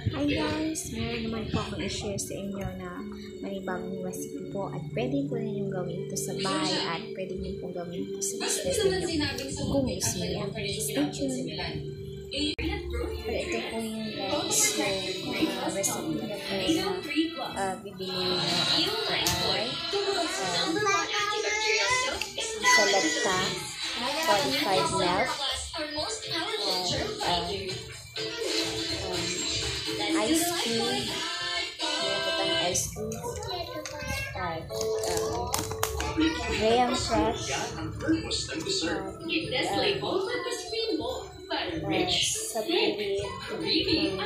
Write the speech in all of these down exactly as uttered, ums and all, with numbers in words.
Hi guys! Meron naman po akong i-share sa inyo na manibagong recipe po at pwede po ninyong gawin ito sa bahay at pwede niyo po gawin ito sa business ninyo kung gusto niyo. Stay tuned! Pero ito po yung guys, yung uh, recipe na po na uh, bibili niyo at ay uh, salata, forty-five milk, uh, uh, ice cream, meron ice cream, at uh, graham fresh, at uh, uh, sa pilit, um,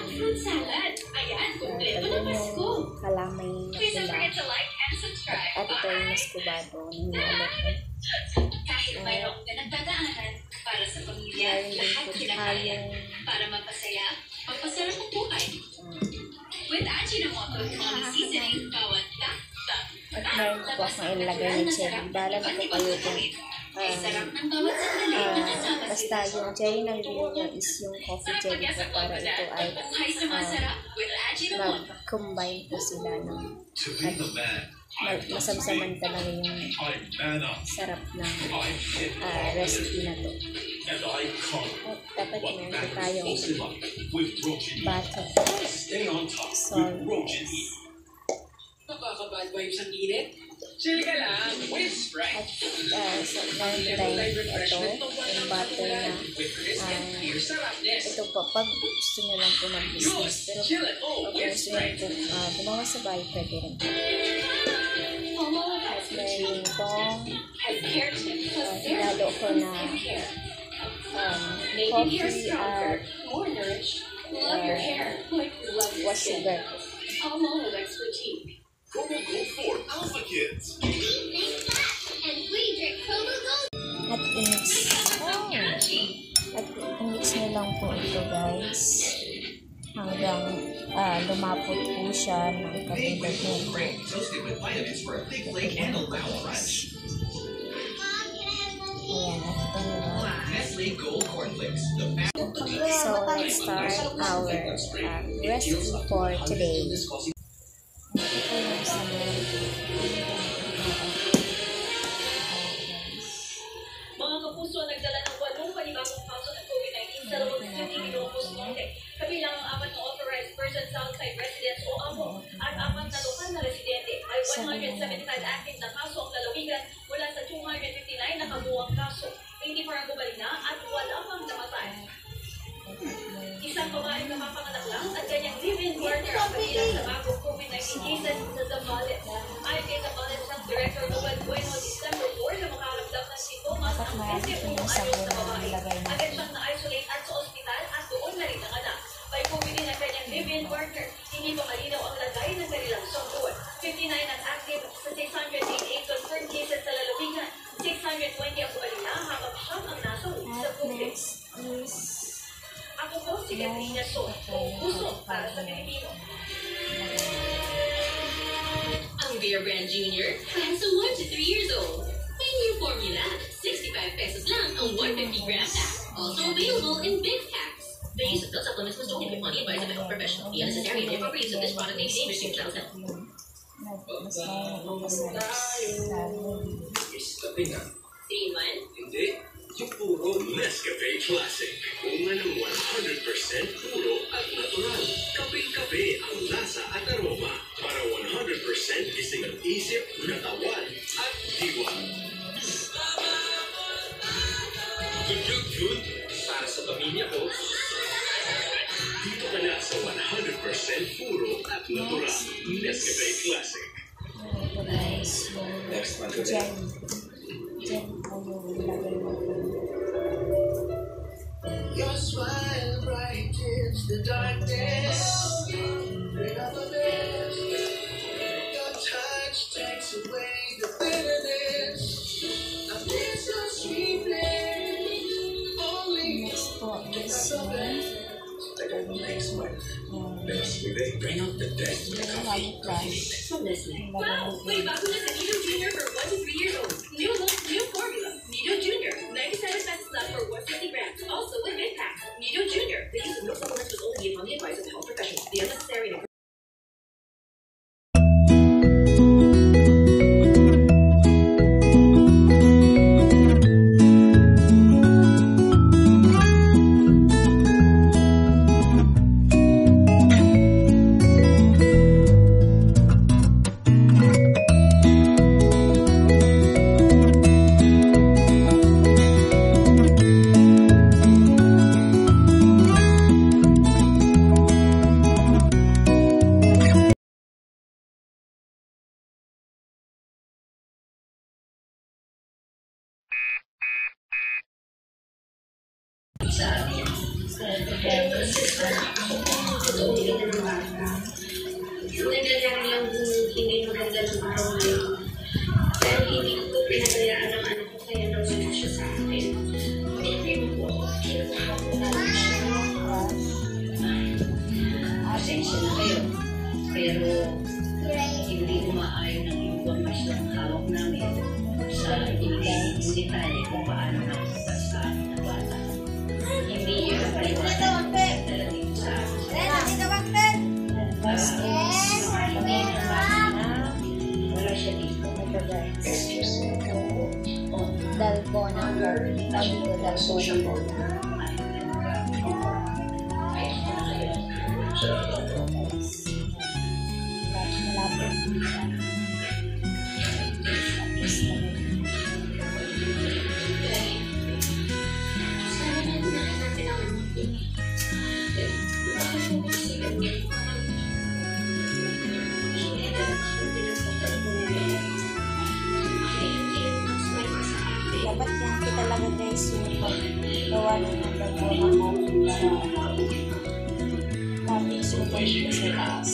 uh, yung kalamay na pula, at ito yung muscovado, ninalot ko. Kahit mayroong pinagdadaanan para sa pamilya, lahat kinakaya para mapasaya, magpasarap ang buhay. With Ajinomoto Umami Seasoning, bawat tak-tak. At meron po akong ilagay ng cherry. Balag ko kayo kung uh, uh, basta yung cherry na bibili is yung coffee cherry po para ito ay uh, mag-combine po sila ng at masabsaman talaga yung sarap ng uh, recipe na to. At dapat meron po tayong butter, salt, nakaka-bad vibes ang init? Chill ka lang, with Sprite. at uh, so, meron po tayong ito, yung butter na uh, ito po, pag gusto nyo lang po mag-business, pero pag gusto nyo po uh, gumawa sa bahay, pwede rin po. At meron itong uh, hinalo ko na um, coffee at uh, was sugar. Promo Gold for Alpha Kids. And we drink Promo Gold. At i-mix. Oh. At i-mix nyo lang po ito guys. Hanggang uh, lumapot po siya ng katulad nito. Toasted with vitamins for a thick flake and a round crunch. Ayan, at ito na. Nestle Gold Cornflakes. So, let's start our uh, recipe for today. Ito yung sa Mga kapuso, nagdala ng walong panibagong kaso ng COVID nineteen sa Lawag City, Ilocos Norte. Kabilang ang apat na authorized persons outside residence o A M O at apat na lokal na residente. May one hundred seventy-five active na kaso ang lalawigan mula sa two hundred fifty-nine na kabuuang kaso. twenty-four ang gumalina at wala pang namatay. Isang babae na mapanganak lang at kanyang live-in worker ang kabilang sa bagong COVID nineteen cases sa Zambales. Ayon kay Zambales Health Director Noel Bueno, December four na makaramdam ng sintomas ang twenty-two ayos na babae. Agad siyang na-isolate at sa ospital at doon na rin ang anak. May COVID din ang kanyang live-in worker. Hindi pa malinaw ang lagay ng kanilang sangkuhan. fifty-nine ang active sa six hundred eighty-eight confirmed cases sa lalawigan. six hundred twenty ang gumalina habang siyam ang nasa sa COVID. Ako po si Katrina So, o puso para sa Pilipino. Ang Beer Brand Junior, plans from one to three years old. May new formula, sixty-five pesos lang ang one hundred fifty gram pack. Also available in big packs. The use of pill supplements must only be money advised by a health professional. The unnecessary and improper use of this product may be dangerous to your child's health. Three months? Hindi. Yung puro Nescafe Classic. Bunga ng one hundred percent puro at natural. Kapeng-kape ang lasa at aroma. Para one hundred percent gising ang isip, katawan at diwa. Good-good-good. Para sa pamilya ko. Dito ka na sa one hundred percent puro at natural. Nescafe Classic. Next one today. Your smile brightens the darkness. Your touch takes away the bitterness. I feel so sweetness. Only Next po is Next one. Next week, bring out the best Honey Crush. From Nestle. Wow! May bago na sa Nido Junior for one to three years old. New look, new formula. Nido Junior. ninety-seven pesos lang for one hundred fifty grams. Also with big packs. Nido Junior. The use of milk supplements was only based upon the advice of the health professional. The unnecessary and Nangyayari lang kung hindi maganda ng araw na yun. Pero hindi ko pinagayaan ng anak ko kaya nawala siya sa akin. Hindi mo po, kinuha ko na lang siya. Pasensya na kayo. Pero hindi umaayon ng impormasyon ang hawak namin sa ibigay ng detalye kung paano napunta sa amin na bata. Hindi yun ang paliwanag sa dalating sa amin. Basta kami naman na wala siya dito. Dalgona po. Tawag dito, dalgona po. Malapit siya. Dapat yan kita talaga guys yung gawa ng dalgona po para tapos sumunod ka sa taas.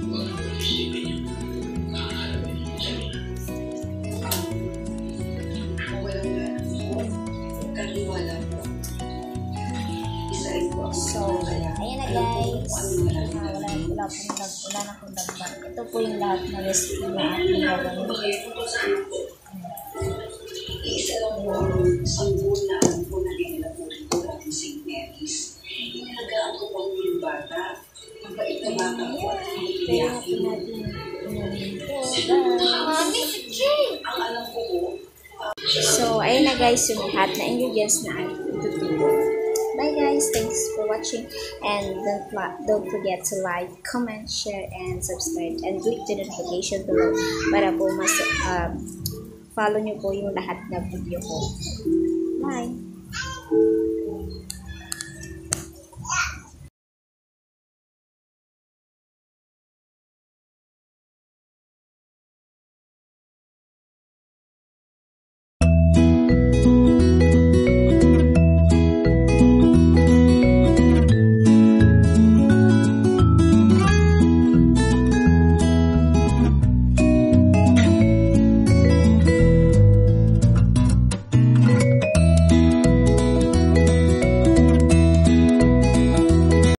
So, ayan na guys. Uh, wala, wala, pong dag, wala na akong dagdag. Ito po yung lahat na recipe na aking gagawin. Isa lang po ang isang bulan po na nilalapurin ko natin Saint Mary's. Inalagaan ko po yung bata. Mabait na bata po at hindi Kaya iyakin. natin inamin po. Ang alam ko po, So, ayun na guys yung lahat na ingredients na aking tuturo. Bye guys, thanks for watching, and don't don't forget to like, comment, share, and subscribe, and click the notification below para po mas um, follow nyo po yung lahat na video ko. Bye!